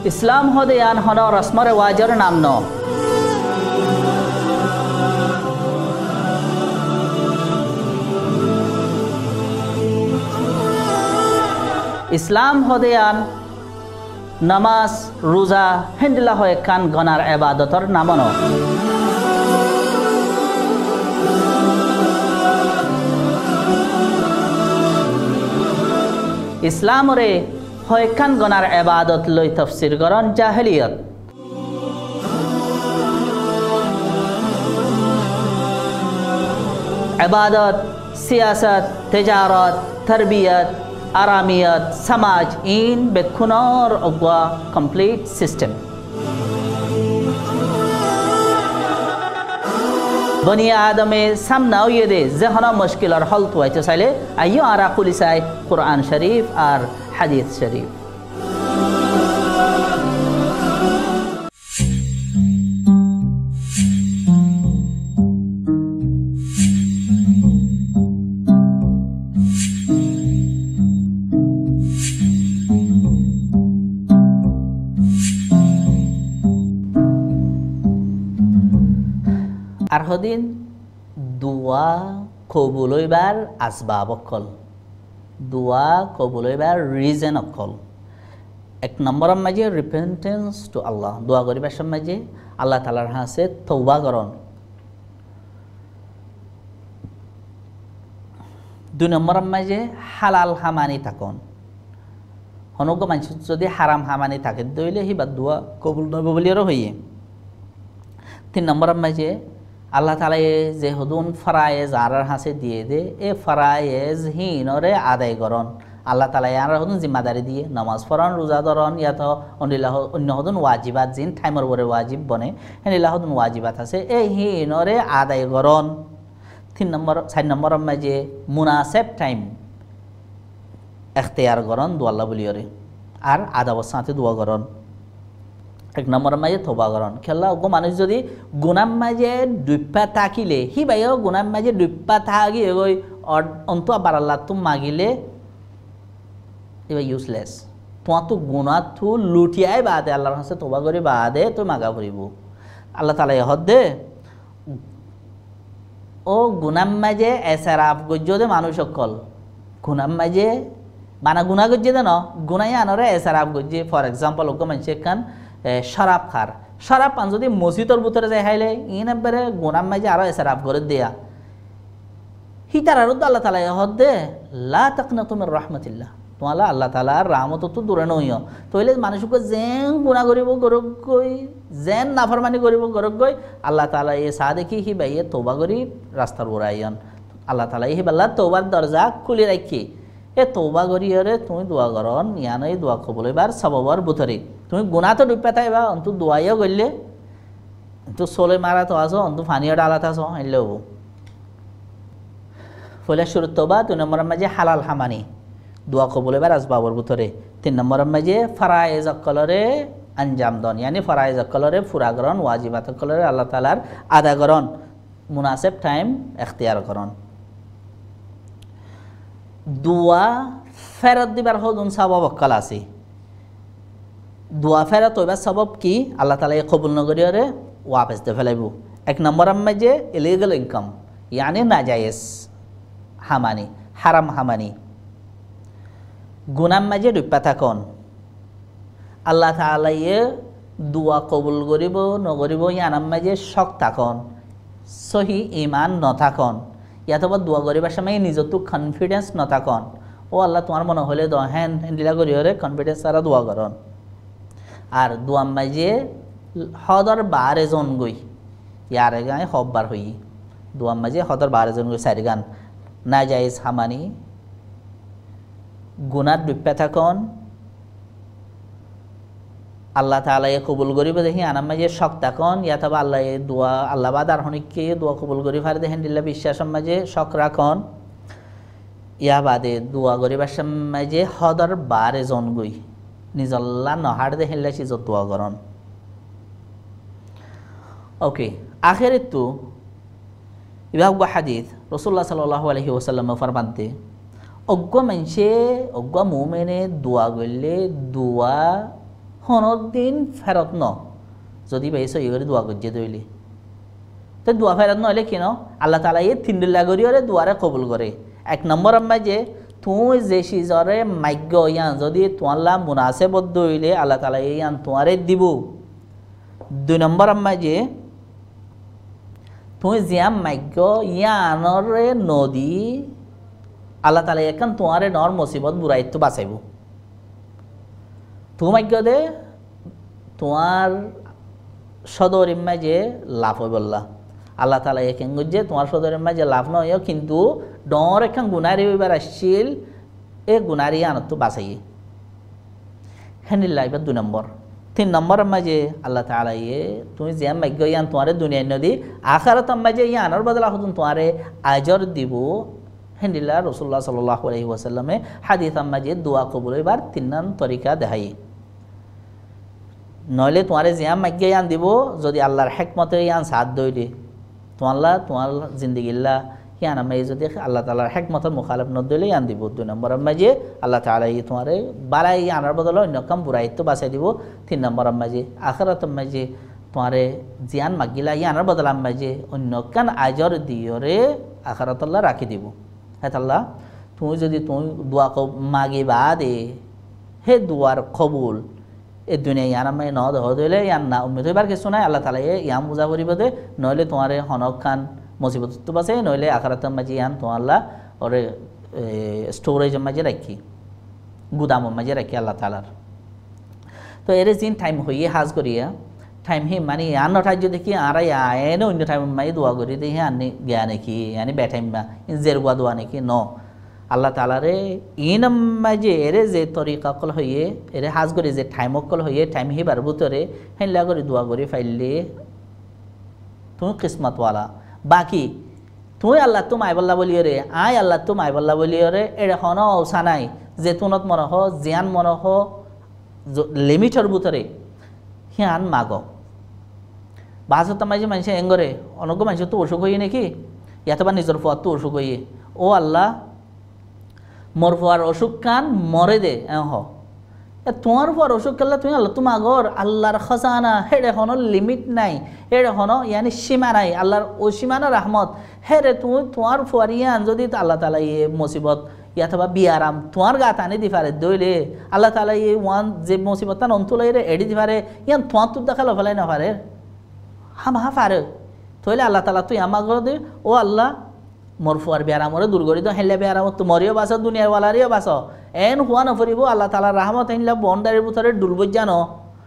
ইসলাম হদে আন হন রসমরে ওয়াজর নাম ন ইসলাম হদে আন নামাজ রোজা হেন্দিলা হয় কান গনার ইবাদতর নামন ইসলামরে হয় কান গনার ইবাদত লই তাফসীর করন জাহেলিয়ত ইবাদত সিয়াসত তিজারত তরবিয়ত আরামিয়ত সমাজ ইন বেখুনর অগা কমপ্লিট সিস্টেম বনি আদমে সামনাও ইয়ে জহনা মুশকিল আর হল তো আইতে চাইলে আইও আরা কুলিসাই কুরআন শরীফ আর হাদিস শরীফ আর হদিন দোয়া কবুল হইবার আসবাব অকল দোয়া কবুল হইবার রিজন অকল এক নম্বরের মাঝে রিপেন্টেন্স টু আল্লাহ দোয়া করিবার মাঝে আল্লাহ তাআলার কাছে তওবা করন দুই নম্বরের মাঝে হালাল হামানি থাকুন হনক মানুষ যদি হারাম হামানি থাকে দইলে হিবার দোয়া কবুল নব বলিয়ারও হইয়ে তিন নম্বরের মাঝে আল্লাহ তাআলা যে হদুন ফরায়েজ আর হাসে দিয়ে দে এ ফরায়েজ হিনরে আদায় করন আল্লাহ তাআলা আর হদুন জিম্মাদারি দিয়ে নামাজ পড়ন রোজা ধরন ইয়াত অন্য হদুন ওয়াজিবাত জিন টাইমর পরে ওয়াজিব বনে হেনিলা হদুন ওয়াজিবাত আছে এ হিনরে আদায় করন চার নম্বরের মাঝে মুনাসেব টাইম এখতিয়ার করন দোয়া আল্লাহ বলিয়রে আর আদাবর সাথে দোয়া করন এক নম্বরের মাঝে তওবা করন খেলা গো মানুষ যদি গুনার মাঝে ডুপ্পা থাকিলে হি বাইও গুনার মাঝে ডুপ্পা থাকি ওই অন্ত আবার আল্লাহ তুম মাগিলে এবার ইউজলেস তোমার তো গুণা থু লুটিয়াই বাদে আল্লাহর কাছে তওবা করে বাদে তো মাগা ফুরিব আল্লাহ তাআলা হদ দে ও গুনার মাঝে এসারাফ গজ্জদে মানুষ অকল গুনার মাঝে মানা গুণা গজ্জে দেন গুনাই আনরে এসারাফ গজ্জে ফর এক্সাম্পল ওকে মানুষ কান শরাব খার শরাব পান যদি মসজিদের ভিতরে যাই খাইলে ইন একবারে গুনার মাঝে আরো এসারাফ করে দেয়া হিতার আর আল্লাহ তাআলা হদ দে লা তাকনাতু মির রাহমাতিল্লাহ তোমালা আল্লাহ তাআলার রহমত তো দূরে নইও তইলে মানুষকে যেন গুনাহ করিব গরক গই যেন নাফরমানি করিব গরক গই আল্লাহ তাআলা এ সা দেখি হি বাইয়ে তওবা করি রাস্তার বরাইয়ন আল্লাহ তাআলা হি বাল্লা তওবার দরজা খুলে রাখি এ তওবা করিয়রে তুমি দোয়া করন ইয়ানই দোয়া কবুল হইবার সববর বুতরি তুমি গুনাহ তো ডুবতে তাইবা অন্তু দোয়াইও গইলে তো সোলে মারা তো আসো অন্তু ফানিয়া ডালাত আসো আইলেও ফলে শুরু তওবা দুই নম্বরের মাঝে হালাল হামানি দোয়া কবুল হইবার আসবাবর ভিতরে তিন নম্বরের মাঝে ফরায়েজ অকলরে আঞ্জাম দন ইয়ানি ফরায়েজ অকলরে ফুরা করন ওয়াজিবাত অকলরে আল্লাহ তাআলার আদা করন মুনাসিব টাইম এখতিয়ার করন দোয়া ফেরত দিবার হদুন সবব অকল আছে দোয়া ফেরত হইবার সবব কি আল্লাহ তাআলা কবুল নগরিয়রে ওয়াপস দে ফেলাইব এক নম্বরের মাঝে ইলিগাল ইনকাম ইয়ানি নাজায়েজ হামানি হারাম হামানি গুনার মাঝে ডুপ্পা থাকুন আল্লাহ তাআলা দোয়া কবুল করিব নগরিব ইয়ানার মাঝে শক থাকুন সহি ইমান নথাকুন ইয়াতবা দোয়া করিবার সময় নিজতো কনফিডেন্স নথাকুন ও আল্লাহ তোমার মনে হলে দ হ্যান হ্যান্ডিলা করিওরে কনফিডেন্স ছাড়া দোয়া করন আর দোয়ার মাঝে হদর বারে জন গই ইয়ারে গায়ে হববার হই দোয়ার মাঝে হদর বারে জন গই সারি গান না যাইজ হামানি গুনার ডুপ্পা থাকুন আল্লাহ তাআলা কবুল করিব দেখি আনার মাঝে শক থাকুন ইয়াতবা আল্লাহ দোয়া আল্লাহ বাদার হনিককে দোয়া কবুল করি ফারে দেখেন দিল্লা বিশ্বাসের মাঝে শক রাখন ইয়া বাদে দোয়া করিবার মাঝে হদর বারে জন গই নিজল্লা নহার দেখেন সিজত দোয়া করন ওকে আখেরে তো ইবাহ হাদিস রাসূলুল্লাহ সাল্লাল্লাহু আলাইহি ওয়াসাল্লাম ফরমানতে অজ্ঞ মানুষে অজ্ঞ মুমিনে দোয়া করলে দোয়া হনক দিন ফেরত ন যদি ভাই সই করে দোয়া করছে দইলি তো দোয়া ফেরত নহলে কেন আল্লাহ তালা এই তিনডুল্লা করিওরে দোয়ারে কবুল করে। এক নম্বর আম্মা যে তুই যে সিজরে মাগ্য ইয়ান যদি তোমাল্লা মুনাসেবদ্ধ হইলে আল্লাহ তালা এই ইয়ান তোমারে দিব। দুই নম্বর আম্মা যে তুই জিয়াম মাগ্য ইয়ানরে নদী আল্লাহ তালা এখন তোমারে নর মুসিবত বুড়াইত বাঁচাইব। তুমি মাগ্য দে তোমার সদর ইম্মা যে লাভ হয়ে বললা আল্লাহ তালা এখান যে তোমার সদর ইম্মা যে লাভ নয় কিন্তু ডর এখন গুনারি এবার আসছিল এ গুনারি আনত বাঁচাই হ্যান্ডিল্লা এবার 2 নম্বর। 3 নম্বর আম্মা যে আল্লাহ তালা তুমি যে মাগ্য ইয়ান তোমারে দুনিয়ার নদী আখারত আম্মা যে ইয়ানোর বদলা হতুন তোমারে আজর দিব হ্যান্ডিল্লা রসুল্লাহ সাল্লাল্লাহু আলাইহি ওয়াসাল্লামে হাদিস আম্মা যে দোয়া কবুল এবার 3 নং তরিকা দেখাই। নইলে তোমারে জিয়াম মাগ্যে ইয়ান দিব যদি আল্লাহর হেকমতে ইয়ান সাথ দইলে তোমার জিন্দিগিল্লা ইয়ান আমি যদি আল্লাহ তালার হেকমতের মুখালেফ ন দইলে ইয়ান দিব। 2 নম্বর আম্মা যে আল্লাহ তালা তোমারে বাড়াই আনার বদলে অন্য কাম বুড়াইতো বাঁচাই দিব। 3 নম্বর আম্মা যে আখরাত আম্মা যে তোমারে জিয়ান মাগিলা ইয়ানার বদলে আম্মা যে অন্য কান আজর দিয়রে আখরাত আল্লাহ রাখি দিব। হ্যাঁ আল্লাহ তুমি যদি তুমি দোয়া মাগিবা দে হে দুয়ার কবুল এই দুনিয়া ইয়ান আমি ন দহ দিলে ইয়ান না উম্মিত হইবার কিছু নাই আল্লাহ তালা ইয়াম বুঝা করিব দে নইলে তোমার হনক খান মুসিবত তো বাঁচে নইলে আখারাত মাঝে ইয়ান তোমার আল্লাহ ওরে স্টোরেজ মাঝে রাখি গুদাম মাঝে রাখি আল্লাহ তালার। তো এর জিন টাইম হইয়ে হাজ করিয়া টাইম হি মানে ইয়ান নঠাই যদি কি আর আয়নে অন্য টাইম মাই দোয়া করি দিয়ে হে আনি গিয়া নাকি ইয়ানি বে টাইম মা জেরগুয়া দোয়া নাকি ন আল্লাহ তালারে ইনম্মা যে এরে যে তরিকা কল হইয়ে এরে হাজ করি যে টাইম অকল হইয়ে টাইম হিবার ভিতরে হেনলা করে দোয়া করি ফাইলে তুমি কিসমতওয়ালা। বাকি তুই আল্লাহ তো মাইবল্লা বলিও রে আই আল্লাহ তো মাইবল্লা বলিও রে এরে হন অবসা নাই যে তুনত মনে হ জিয়ান মনে হ লিমিটর ভিতরে হিয়ান মাগ বাজত মাঝে মানুষ এঙ্গরে অনগ্য মানুষ তো অসুখ হইয়ে নাকি ইয়াতবা নিজের পথ তো অসুখ হইয়ে ও আল্লাহ মোর পর অসুখ কান মরে দে হ তোমার পর অসুখ করলে তুমি আল্লাহ তোমার আগর আল্লাহর খজানা হেরে হন লিমিট নাই হেরে হন ইয়ানি সীমা নাই আল্লাহর ও সীমানা রহমত হেরে তুমি তোমার ফরিয়ান যদি আল্লাহ তালা মুসিবত ইয়াথবা বিয়ারাম তোমার গাত আনি দি পারে দইলে আল্লাহ তালা ওয়ান যে মুসিবত অন্তুলাই রে এড়ি দি পারে ইয়ান তোমার তো দেখালো ফেলাই না পারে হা পারে তইলে আল্লাহ তালা তুই আমার দে ও আল্লাহ মোর ফুয়ার বেয়ারামরে দূর করি তো হেলে বেয়ারামত তো মরিও বাঁচ দুনিয়ার ওয়ালারিও বাঁচ এন হুয়া নফরিব আল্লাহ তালার রাহমত হেনলা বন্ডারের ভিতরে ডুলব জানো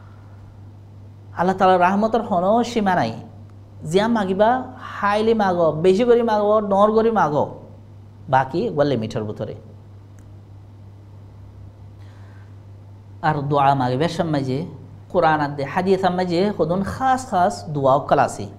আল্লাহ তালার রাহমতের হন সীমা নাই জিয়া মাগিবা হাইলি মাগ বেশি করে মাগ ডর করে মাগ বাকি ওয়ার লিমিটের ভিতরে আর দোয়া মাগিবার সময় যে কোরআন আদে হাদিস মাঝে কদন খাস খাস দোয়া কালাসি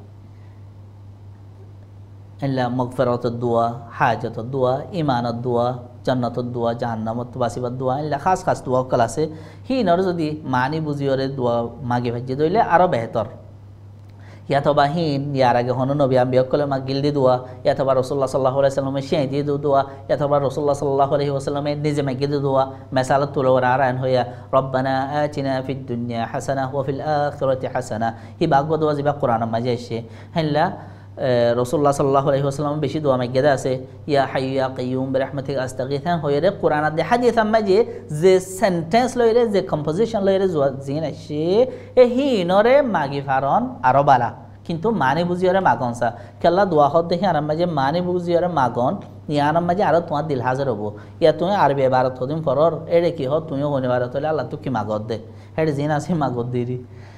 ইল্লা মগফিরাতুদ দোয়া হাজাতুদ দোয়া ইমানত দোয়া জান্নাতুদ দোয়া জাহান্নামত বাসিবার দোয়া ইল্লা খাস খাস দোয়া কল আছে হিনর যদি মানি বুঝিওরে দোয়া মাগে ভাজ্যে দইলে আরও বেহতর ইয়াতবা হিন ইয়ার আগে হন নবী আম্বিয়া কলে মাগিল দি দোয়া ইয়াতবা রাসূলুল্লাহ সাল্লাল্লাহু আলাইহি ওয়াসাল্লামে শিয়াই দিয়ে দোয়া ইয়াতবা রাসূলুল্লাহ সাল্লাল্লাহু আলাইহি ওয়াসাল্লামে নিজে মাগি দি দোয়া মাসালাত তুলওয়ার আরান হইয়া রব্বানা আতিনা ফিদ দুনিয়া হাসানাহ ওয়া ফিল আখিরাতি হাসানাহ হি বাগব দোয়া জিবা কোরআন মাঝে এসে হেনলা রসুল্লাহ সাল্লাল্লাহু আলাইহি ওয়াসাল্লাম বেশি দোয়া মাগিয়ে আছে ইয়া হাইয়্যু ইয়া কাইয়্যুম বিরহমাতিকা আস্তাগীথ হয়ে রে কোরআন দে হাদিস মাঝে যে সেন্টেন্স লইরে যে কম্পোজিশন লইরে জিন আসে এ হিনরে মাগি ফারন আরো বালা কিন্তু মানে বুঝিওরে মাগনসা কেল্লা দোয়া হদ দেখি আর মাঝে মানে বুঝিওরে মাগন ইয়ার মাঝে আরো তোমার দিল হাজার হবো ইয়া তুমি আরবি এবারত হদিন ফরর এড়ে কি হত তুমিও গনিবারত হলে আল্লাহ তো কি মাগত দে হেড়ে জিন আছে মাগত দিরি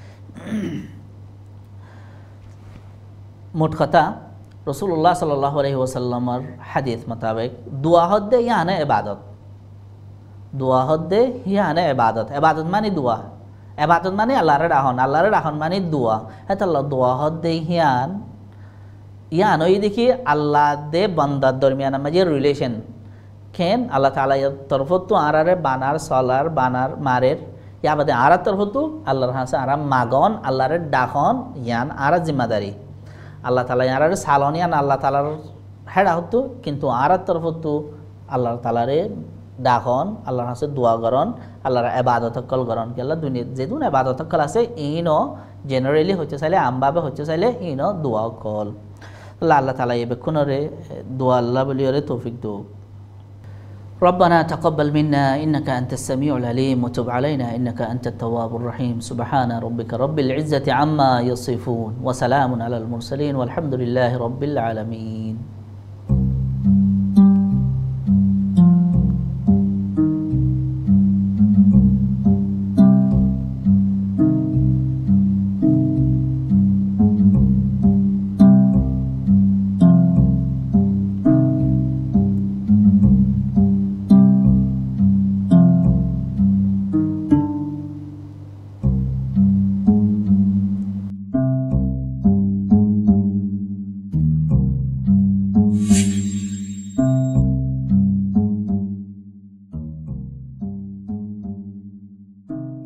মোট কথা রসুল্লাহ সাল্লাল্লাহু আলাইহি ওয়াসাল্লামর হাদিস মোতাবেক দোয়া হদ্দে ইয়ানে ইবাদত দোয়া হদ্দে ইয়ানে ইবাদত ইবাদত মানে দোয়া ইবাদত মানে আল্লাহর রাহন মানে দোয়া হেত আল্লাহ দোয়া হদ্দে ইয়ান ওই দেখি আল্লাহ দে বান্দার দরমিয়ান মাঝে রিলেশন কেন আল্লাহ তাআলা তরফত তো আরারে বানার সলার বানার মারের ইয়া বাদে আরার তরফত আল্লাহর হাসে আরাম মাগন আল্লাহরে ডাখন ইয়ান আরা জিম্মাদারি আল্লাহ তালা আর সালনিয়ান আল্লাহ তালার হেড়া হতো কিন্তু আর তরফ তো আল্লাহ তালারে ডাখন আল্লাহর কাছে দোয়া করন আল্লাহর ইবাদত কল করন কেলা দুনিয়া যেদুন ইবাদত কল আছে ইনো জেনারেলি হচ্ছে চাইলে আমভাবে হচ্ছে চাইলে ইনো দোয়া কল আল্লাহ তাআলা এই বেকুনরে দোয়া আল্লাহ বলিয়রে তৌফিক দো ربنا تقبل منا إنك أنت السميع العليم وتب علينا إنك أنت التواب الرحيم سبحان ربك رب العزة عما يصفون وسلام على المرسلين والحمد لله رب العالمين